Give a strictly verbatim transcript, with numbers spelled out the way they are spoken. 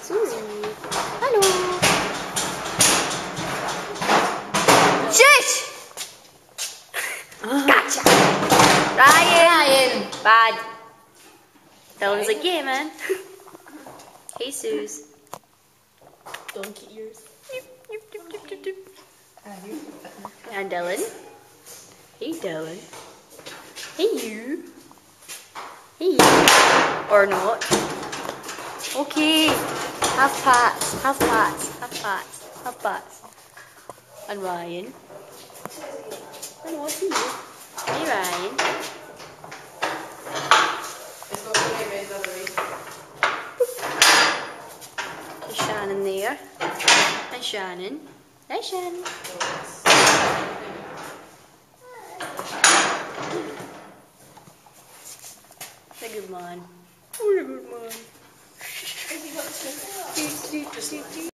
Susie. Hello. Shush! Gotcha. Ryan. Ryan. Bad. Dylan's like, yeah, man. Hey, Suze. Don't get yours. And Dylan. Hey, Dylan. Hey, you. Hey, you. Or not. Okay. Have pats. Have pats. Have pats. Have pats. And Ryan. And what's you? Hey, Ryan. It's not going to be the other way. There's Shannon there. And Shannon. Hi, Shannon. A good man. What a good man.